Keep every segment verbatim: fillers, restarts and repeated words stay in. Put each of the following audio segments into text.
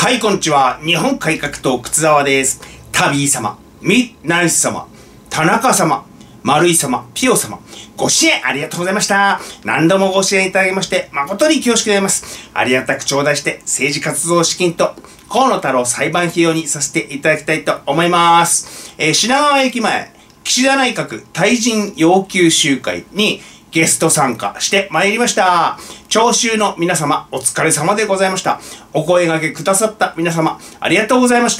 はい、こんにちは。日本改革党、靴沢です。タビー様、ミッナイス様、田中様、丸井様、ピオ様、ご支援ありがとうございました。何度もご支援いただきまして、誠に恐縮でございます。ありがたく頂戴して、政治活動資金と、河野太郎裁判費用にさせていただきたいと思います。えー、品川駅前、岸田内閣退陣要求集会に、ゲスト参加してまいりました。聴衆の皆様、お疲れ様でございました。お声掛けくださった皆様、ありがとうございました。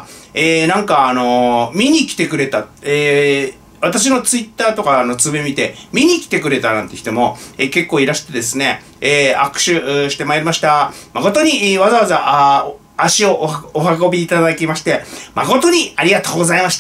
えー、なんかあのー、見に来てくれた、えー、私のツイッターとかのつぶ見て、見に来てくれたなんて人も、えー、結構いらしてですね、えー、握手してまいりました。誠に、えー、わざわざ、あ足をお運びいただきまして、誠にありがとうございました。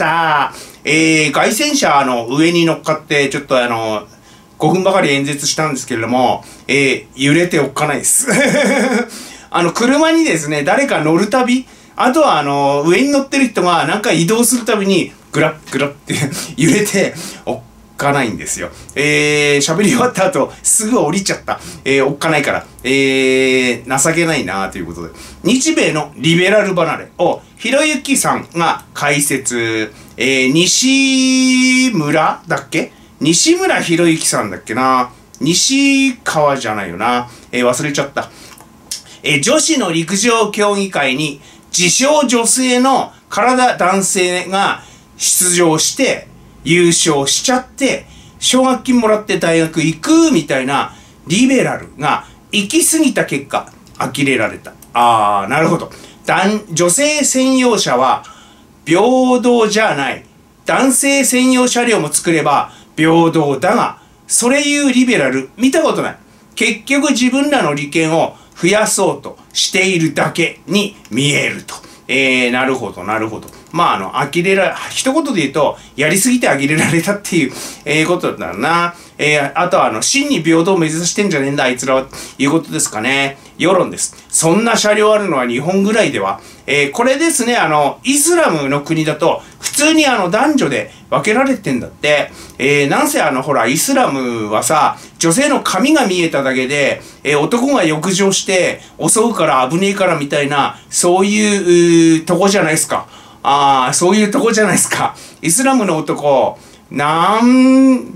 えー、街宣車の上に乗っかって、ちょっとあのー、ごふんばかり演説したんですけれども、えー、揺れておっかないです。あの、車にですね、誰か乗るたび、あとはあの、上に乗ってる人がなんか移動するたびに、グラッグラッって揺れておっかないんですよ。えー、喋り終わった後、すぐ降りちゃった。えー、おっかないから。えー、情けないなということで。日米のリベラル離れを、ひろゆきさんが解説、えー、西村だっけ西村博之さんだっけな。西川じゃないよな。えー、忘れちゃった。えー、女子の陸上競技会に自称女性の体男性が出場して優勝しちゃって奨学金もらって大学行くみたいなリベラルが行き過ぎた結果呆れられた。あー、なるほど。男、女性専用車は平等じゃない。男性専用車両も作れば平等だが、それいうリベラル見たことない。結局自分らの利権を増やそうとしているだけに見えると。えー、なるほど、なるほど。まあ、あの、呆れら、一言で言うと、やりすぎて呆れられたっていう、えー、ことだな。えー、あとは、あの、真に平等を目指してんじゃねえんだ、あいつらは、いうことですかね。世論です。そんな車両あるのは日本ぐらいでは。えー、これですね、あの、イスラムの国だと、普通にあの、男女で分けられてんだって。えー、なんせあの、ほら、イスラムはさ、女性の髪が見えただけで、えー、男が浴場して襲うから危ねえからみたいな、そういう、うとこじゃないですか。ああ、そういうとこじゃないですか。イスラムの男、なん、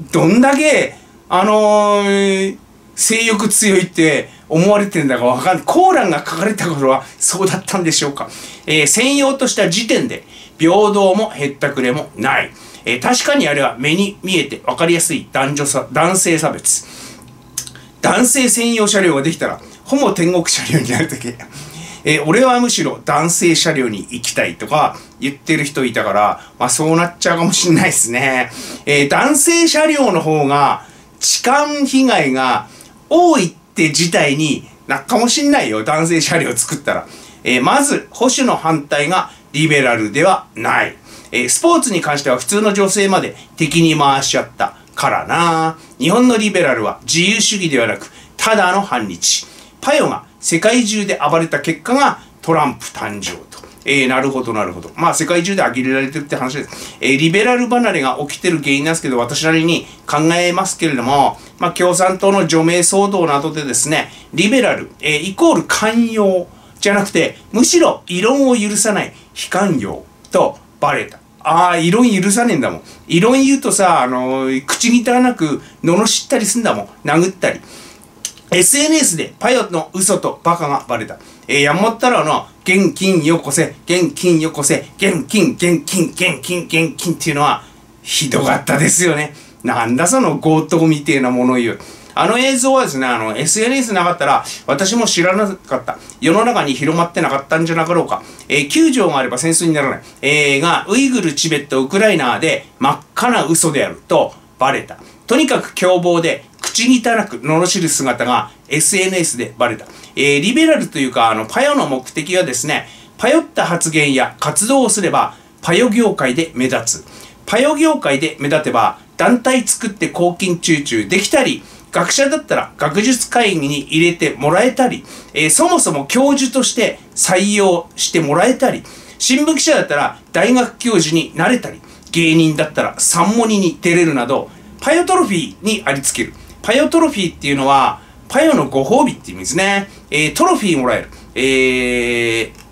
どんだけ、あのー、性欲強いって思われてんだかわかんない。コーランが書かれた頃はそうだったんでしょうか。えー、専用とした時点で、平等もへったくれもない。えー、確かにあれは目に見えて分かりやすい男女差、男性差別。男性専用車両ができたら、ほぼ天国車両になるとき。えー、俺はむしろ男性車両に行きたいとか言ってる人いたから、まあそうなっちゃうかもしんないですね。えー、男性車両の方が痴漢被害が多いって事態になっかもしんないよ。男性車両作ったら。えー、まず、保守の反対がリベラルではない。えー、スポーツに関しては普通の女性まで敵に回しちゃったからな。日本のリベラルは自由主義ではなく、ただの反日。パヨが世界中で暴れた結果がトランプ誕生と。えー、なるほど、なるほど。まあ、世界中で呆れられてるって話です。えー、リベラル離れが起きてる原因なんですけど、私なりに考えますけれども、まあ、共産党の除名騒動などでですね、リベラル、えー、イコール寛容じゃなくて、むしろ異論を許さない非寛容とバレた。ああ、異論許さねえんだもん。異論言うとさ、あのー、口汚く罵ったりすんだもん。殴ったり。エスエヌエス でパヨの嘘とバカがバレた。えー、山本太郎の現金よこせ、現金よこせ、現金、現金、現金、現金っていうのはひどかったですよね。なんだその強盗みてえなものを言う。あの映像はですね、あの エスエヌエス なかったら私も知らなかった。世の中に広まってなかったんじゃなかろうか。えー、きゅう条があれば戦争にならない。えー、が、ウイグル、チベット、ウクライナで真っ赤な嘘であるとバレた。とにかく凶暴で、口汚く罵る姿が エスエヌエス でバレた。えー、リベラルというか、あの、パヨの目的はですね、パヨった発言や活動をすれば、パヨ業界で目立つ。パヨ業界で目立てば、団体作って公金集中できたり、学者だったら学術会議に入れてもらえたり、えー、そもそも教授として採用してもらえたり、新聞記者だったら大学教授になれたり、芸人だったら三モニに出れるなど、パヨトロフィーにありつける。パヨトロフィーっていうのは、パヨのご褒美って意味ですね。えー、トロフィーもらえる。えー、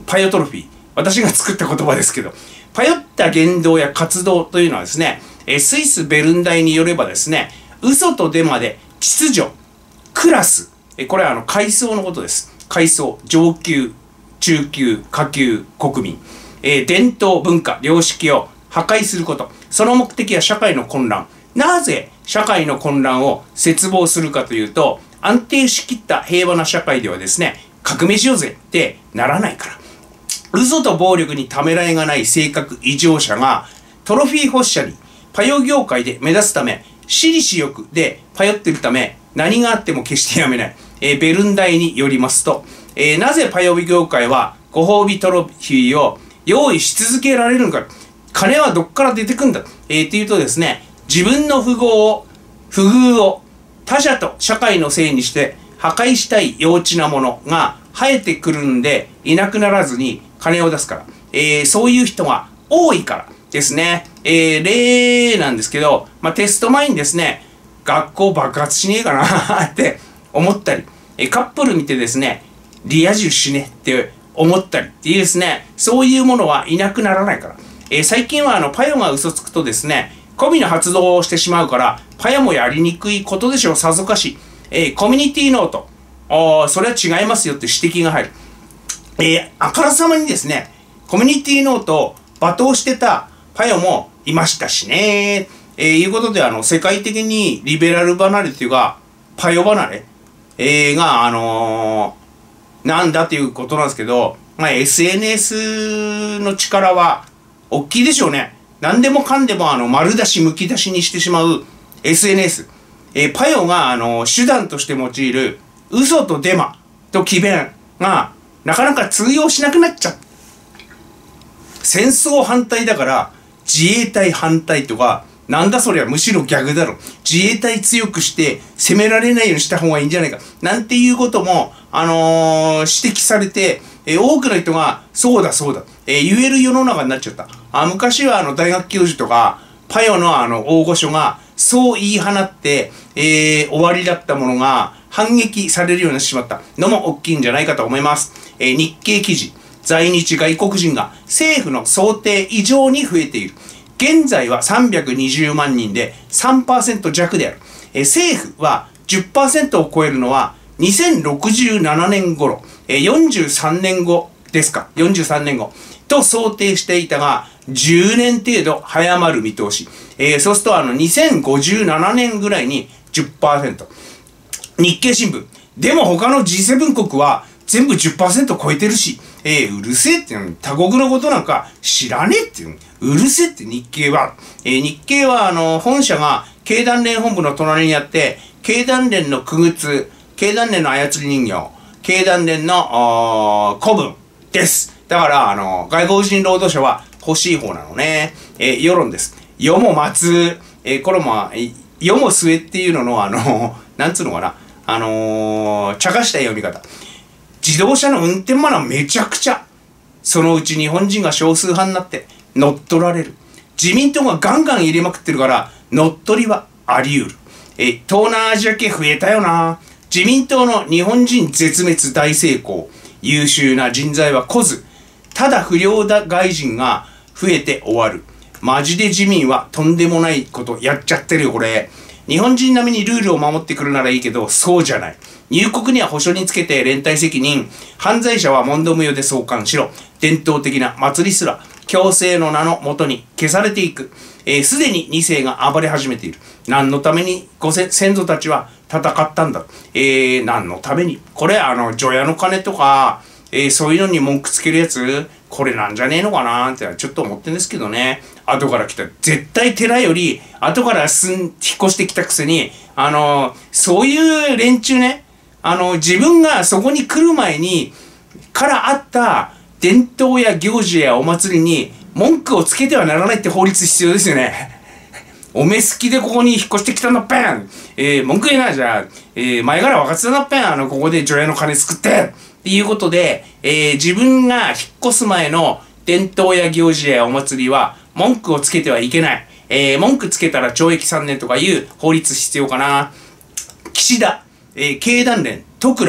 パヨトロフィー。私が作った言葉ですけど、パヨった言動や活動というのはですね、えスイス・ベルン大によればですね、嘘とデマで秩序、クラス、えこれはあの階層のことです。階層、上級、中級、下級、国民、えー、伝統、文化、良識を破壊すること。その目的は社会の混乱。なぜ社会の混乱を切望するかというと、安定しきった平和な社会ではですね、革命しようぜってならないから。嘘と暴力にためらいがない性格異常者がトロフィー欲し者にパヨ業界で目立つため、私利私欲でパヨってるため、何があっても決してやめない。えー、ベルン大によりますと、えー、なぜパヨ業界はご褒美トロフィーを用意し続けられるのか。金はどっから出てくんだ。えー、っていうとですね、自分の不合を、不遇を他者と社会のせいにして破壊したい幼稚なものが生えてくるんでいなくならずに金を出すから。えー、そういう人が多いからですね。えー、例なんですけど、まあ、テスト前にですね、学校爆発しねえかなって思ったり、えー、カップル見てですね、リア充しねって思ったりっていうですね、そういうものはいなくならないから。えー、最近はあのパヨが嘘つくとですね、コミの発動をしてしまうから、パヨもやりにくいことでしょう、さぞかし。えー、コミュニティノート。ああ、それは違いますよって指摘が入る。えー、あからさまにですね、コミュニティノートを罵倒してたパヨもいましたしね。えー、いうことで、あの、世界的にリベラル離れというか、パヨ離れ、えー、が、あのー、なんだということなんですけど、まあ、エスエヌエス の力は大きいでしょうね。何でもかんでもあの丸出しむき出しにしてしまう エスエヌエス。えー、パヨがあの手段として用いる嘘とデマと詭弁がなかなか通用しなくなっちゃう。戦争反対だから自衛隊反対とか、なんだそりゃむしろ逆だろ。自衛隊強くして攻められないようにした方がいいんじゃないか。なんていうことも、あのー、指摘されて、えー、多くの人がそうだそうだ、えー、言える世の中になっちゃった。あ昔はあの大学教授とかパヨのあの大御所がそう言い放って、えー、終わりだったものが反撃されるようになってしまったのも大きいんじゃないかと思います。えー、日経記事、在日外国人が政府の想定以上に増えている。現在はさんびゃくにじゅうまんにんで さんパーセント 弱である。えー、政府は じゅっパーセント を超えるのはにせんろくじゅうななねん頃、えー、よんじゅうさんねんごですか、よんじゅうさんねんごと想定していたが、じゅうねん程度早まる見通し。えー、そうするとあのにせんごじゅうななねんぐらいに じゅっパーセント。日経新聞。でも他の ジーセブン 国は全部 じゅっパーセント 超えてるし、えー、うるせえっていうの、他国のことなんか知らねえっていうの、うるせえって日経は。えー、日経はあの、本社が経団連本部の隣にあって、経団連の区別、経団連の操り人形、経団連の古文です。だから、あの、外国人労働者は欲しい方なのね。えー、世論です。世も待つ、えー、これも、世も末っていうのの、あの、なんつうのかな。あのー、茶化した読み方。自動車の運転マナーめちゃくちゃ。そのうち日本人が少数派になって乗っ取られる。自民党がガンガン入れまくってるから、乗っ取りはあり得る。えー、東南アジア系増えたよな。自民党の日本人絶滅大成功。優秀な人材は来ず。ただ不良だ外人が増えて終わる。マジで自民はとんでもないことやっちゃってるよ、これ。日本人並みにルールを守ってくるならいいけど、そうじゃない。入国には保証につけて連帯責任。犯罪者は問答無用で送還しろ。伝統的な祭りすら、強制の名のもとに消されていく。えー、すでにに世が暴れ始めている。何のためにご先祖たちは戦ったんだ。えー、何のために。これ、あの、除夜の鐘とか、えー、そういうのに文句つけるやつ、これなんじゃねえのかなーってちょっと思ってるんですけどね。後から来た。絶対寺より、後からすん、引っ越してきたくせに、あのー、そういう連中ね、あのー、自分がそこに来る前に、からあった伝統や行事やお祭りに文句をつけてはならないって法律必要ですよね。おめえ好きでここに引っ越してきたんだっぺん。えー、文句言えないじゃん。えー、前から分かってたんだっぺん。あの、ここで除夜の鐘作って。っていうことで、えー、自分が引っ越す前の伝統や行事やお祭りは文句をつけてはいけない。えー、文句つけたら懲役さんねんとかいう法律必要かな。岸田、えー、経団連、戸倉、え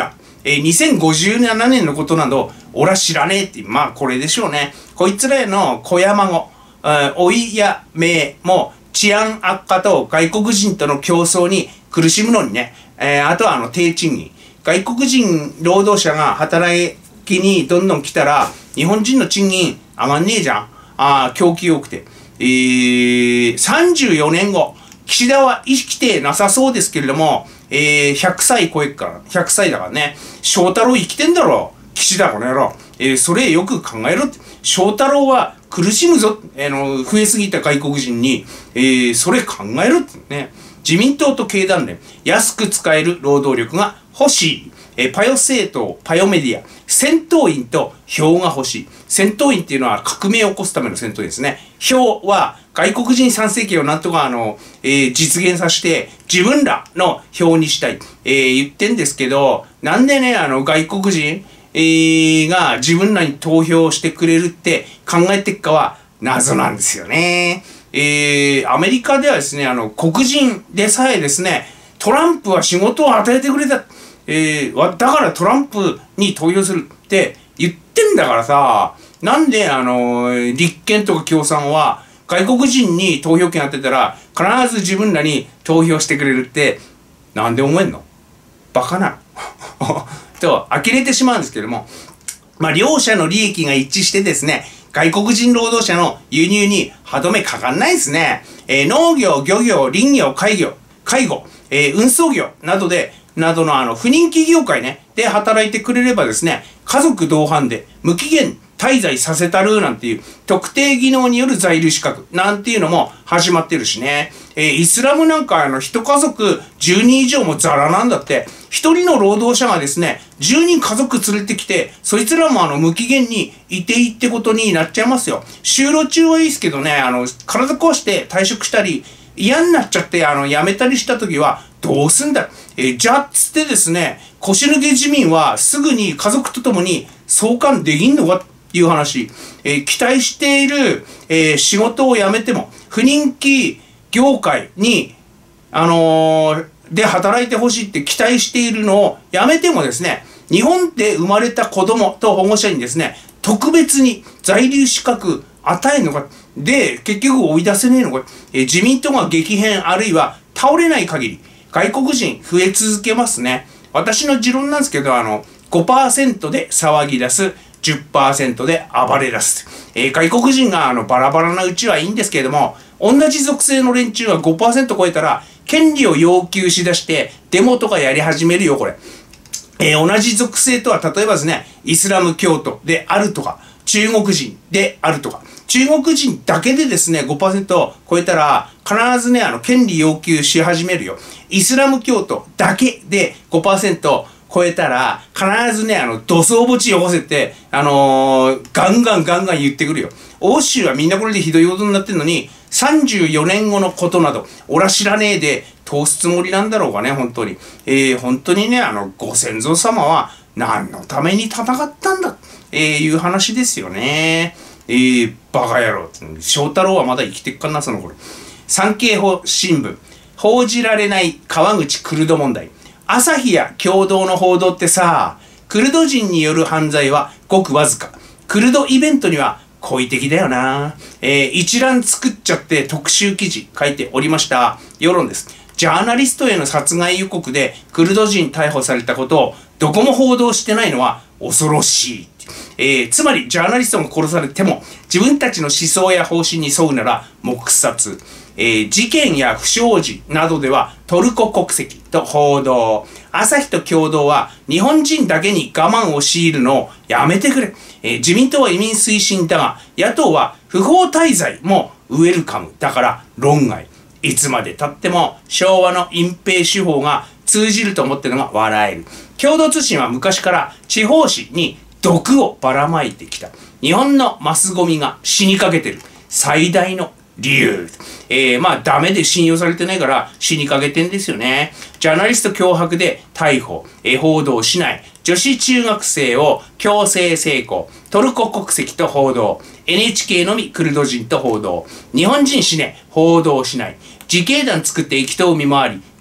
えー、にせんごじゅうななねんのことなど、俺は知らねえって、まあこれでしょうね。こいつらへの子や孫、老いや姪も治安悪化と外国人との競争に苦しむのにね、えー、あとはあの低賃金。外国人労働者が働きにどんどん来たら、日本人の賃金上がんねえじゃん。ああ、供給多くて。えー、さんじゅうよねんご、岸田は生きてなさそうですけれども、えー、ひゃくさい超えっから、ひゃくさいだからね。翔太郎生きてんだろ。岸田この野郎。えー、それよく考えろって。翔太郎は苦しむぞ。あの、増えすぎた外国人に、えー、それ考えろってね。自民党と経団連、安く使える労働力が欲しい。えー、パヨ政党、パヨメディア、戦闘員と票が欲しい。戦闘員っていうのは革命を起こすための戦闘員ですね。票は外国人参政権をなんとかあの、えー、実現させて自分らの票にしたい。えー、言ってんですけど、なんでね、あの外国人、えー、が自分らに投票してくれるって考えてっかは謎なんですよね。えー、アメリカではですね、あの黒人でさえですね、トランプは仕事を与えてくれた。えー、だからトランプに投票するって言ってんだからさ、なんであの立憲とか共産は外国人に投票権当てたら必ず自分らに投票してくれるってなんで思えんの？バカなのと呆れてしまうんですけども、まあ両者の利益が一致してですね、外国人労働者の輸入に歯止めかかんないですね。えー、農業、漁業、林業、介護、介護、えー、運送業などでなどのあの不人気業界ねで働いてくれればですね、家族同伴で無期限滞在させたるなんていう特定技能による在留資格なんていうのも始まってるしね。えー、イスラムなんかあの一家族じゅうにん以上もザラなんだって。一人の労働者がですね、じゅうにん家族連れてきて、そいつらもあの無期限にいていいってことになっちゃいますよ。就労中はいいですけどね、あの体壊して退職したり嫌になっちゃってあの辞めたりした時はどうすんだ。えー、じゃっつってですね、腰抜け自民はすぐに家族と共に送還できんのかっていう話。えー、期待している、えー、仕事を辞めても不人気業界にあのー、で働いてほしいって期待しているのをやめてもですね、日本で生まれた子供と保護者にですね、特別に在留資格与えんのか。で、結局追い出せねえのか。えー、自民党が激変あるいは倒れない限り、外国人増え続けますね。私の持論なんですけど、あの、ごパーセントで騒ぎ出す、じゅっパーセントで暴れ出す。えー、外国人があのバラバラなうちはいいんですけれども、同じ属性の連中が ごパーセント 超えたら、権利を要求しだして、デモとかやり始めるよ、これ。えー、同じ属性とは、例えばですね、イスラム教徒であるとか、中国人であるとか、中国人だけでですね、ごパーセント 超えたら、必ずね、あの、権利要求し始めるよ。イスラム教徒だけで ごパーセント 超えたら、必ずね、あの、土葬墓地よこせって、あのー、ガンガンガンガン言ってくるよ。欧州はみんなこれでひどいことになってんのに、さんじゅうよねんごのことなど、俺は知らねえで通すつもりなんだろうかね、本当に。えー、本当にね、あの、ご先祖様は何のために戦ったんだ、えー、いう話ですよね。えー、バカ野郎。翔太郎はまだ生きてっかな、その頃。産経新聞、報じられない川口クルド問題。朝日や共同の報道ってさ、クルド人による犯罪はごくわずか。クルドイベントには好意的だよな。えー、一覧作っちゃって特集記事書いておりました。世論です。ジャーナリストへの殺害予告でクルド人逮捕されたことをどこも報道してないのは恐ろしい。えー、つまりジャーナリストが殺されても自分たちの思想や方針に沿うなら黙殺。えー、事件や不祥事などではトルコ国籍と報道。朝日と共同は日本人だけに我慢を強いるのをやめてくれ。えー、自民党は移民推進だが、野党は不法滞在もウェルカムだから論外。いつまで経っても昭和の隠蔽手法が通じると思ってるのが笑える。共同通信は昔から地方紙に毒をばらまいてきた。日本のマスゴミが死にかけてる最大の理由。えー、まあダメで信用されてないから死にかけてんですよね。ジャーナリスト脅迫で逮捕、えー、報道しない。女子中学生を強制性交。トルコ国籍と報道。エヌエイチケー のみクルド人と報道。日本人死ね、報道しない。自警団作って行きと見回り、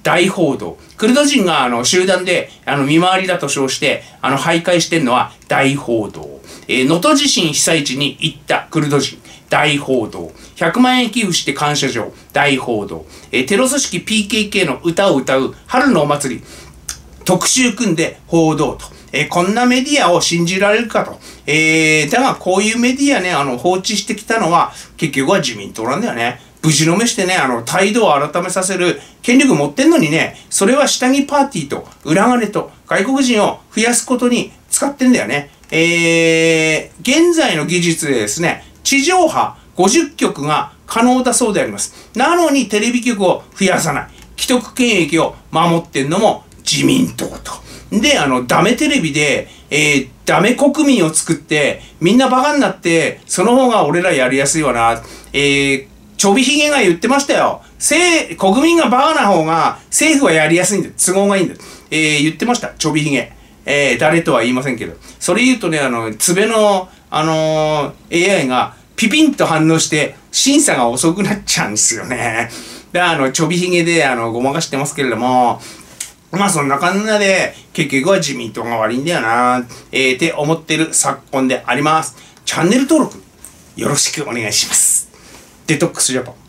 大報道。クルド人があの集団であの見回りだと称してあの徘徊してんのは大報道。えー、能登地震被災地に行ったクルド人。大報道。ひゃくまんえん寄付して感謝状。大報道。えー、テロ組織 ピーケーケー の歌を歌う春のお祭り。特集組んで報道と。えー、こんなメディアを信じられるかと。えー、だがこういうメディアね、あの放置してきたのは結局は自民党なんだよね。無事のめしてね、あの、態度を改めさせる権力持ってんのにね、それは下着パーティーと裏金と外国人を増やすことに使ってんだよね。えー、現在の技術でですね、地上波ごじゅっきょくが可能だそうであります。なのにテレビ局を増やさない。既得権益を守ってんのも自民党と。で、あの、ダメテレビで、えー、ダメ国民を作って、みんなバカになって、その方が俺らやりやすいわな。えー、ちょびひげが言ってましたよ。政、国民がバカな方が政府はやりやすいんだ。都合がいいんだ。えー、言ってました。ちょびひげ。えー、誰とは言いませんけど。それ言うとね、あの、つべの、あのー、エーアイ がピピンと反応して、審査が遅くなっちゃうんですよね。で、あの、ちょびひげで、あの、ごまかしてますけれども、まあそんな感じで、結局は自民党が悪いんだよな、えー、って思ってる昨今であります。チャンネル登録、よろしくお願いします。デトックスジャパン。